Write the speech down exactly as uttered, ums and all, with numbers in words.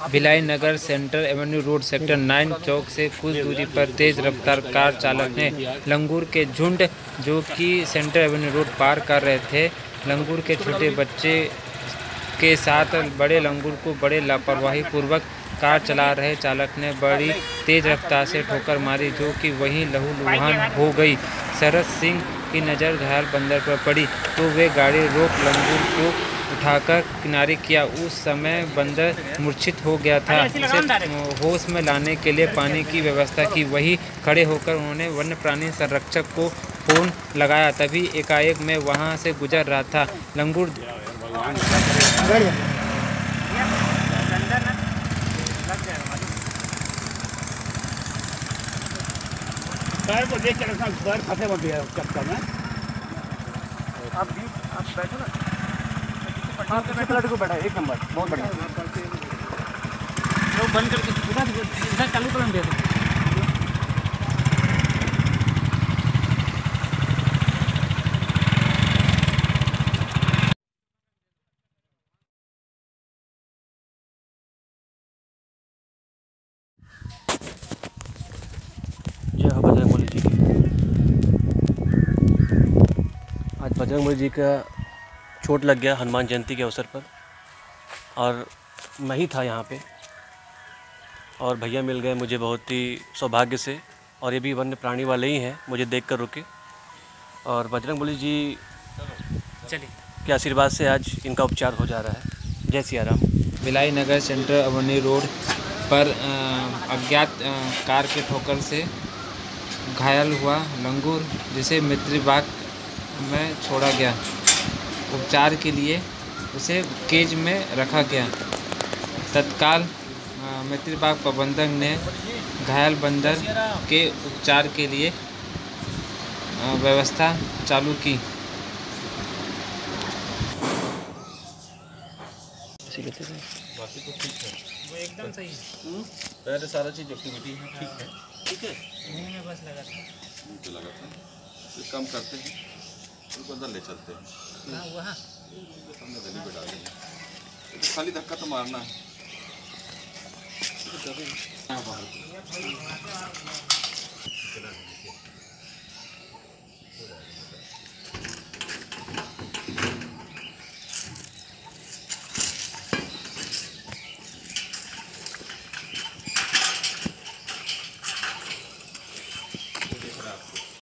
Bhilai Nagar central avenue road sector nine चौक से कुछ दूरी पर तेज रफ्तार कार चालक ने लंगूर के झुंड जो कि सेंट्रल एवेन्यू रोड पार कर रहे थे, लंगूर के छोटे बच्चे के साथ बड़े लंगूर को बड़े लापरवाही पूर्वक कार चला रहे चालक ने बड़ी तेज रफ्तार से ठोकर मारी, जो कि वहीं लहूलुहान हो गई। शरद सिंह की नज़र घायल बंदर पर पड़ी तो वे गाड़ी रोक लंगूर को उठाकर किनारे किया। उस समय बंदर मूर्छित हो गया था। उसे होश में लाने के लिए पानी की व्यवस्था की। वहीं खड़े होकर उन्होंने वन्य प्राणी संरक्षक को फोन लगाया। तभी एकाएक मैं वहां से गुजर रहा था। लंगूर पैर को देख के रखना, पैर फंसे मत दिया चक्कर में। आप भी आप बैठो ना, आप किसी प्लेट को बैठा, एक नंबर, बहुत बढ़िया। तो बंद करके इधर इधर चालू करन दे दो। जय हो बजरंगबली जी की। आज बजरंगबली जी का चोट लग गया हनुमान जयंती के अवसर पर, और मैं ही था यहाँ पे, और भैया मिल गए मुझे बहुत ही सौभाग्य से, और ये भी वन्य प्राणी वाले ही हैं, मुझे देख कर रुके। और बजरंगबली जी के आशीर्वाद से आज इनका उपचार हो जा रहा है। जय Siya Ram. Bhilai Nagar central avenue road पर अज्ञात कार के ठोकर से घायल हुआ लंगूर, जिसे मित्रीबाग में छोड़ा गया। उपचार के लिए उसे केज में रखा गया। तत्काल मित्रीबाग प्रबंधक ने घायल बंदर के उपचार के लिए व्यवस्था चालू की। बाकी तो ठीक है, वो एकदम सही है। पहले सारा चीज़ एक्टिविटी है, ठीक है, ठीक है। मुँह में बस लगा था, मुझे लगा था फिर काम करते हैं, उनको अंदर ले चलते हैं। हाँ वहाँ हमने गली पे डाल दिया, तो खाली धक्का तो मारना है। बाहर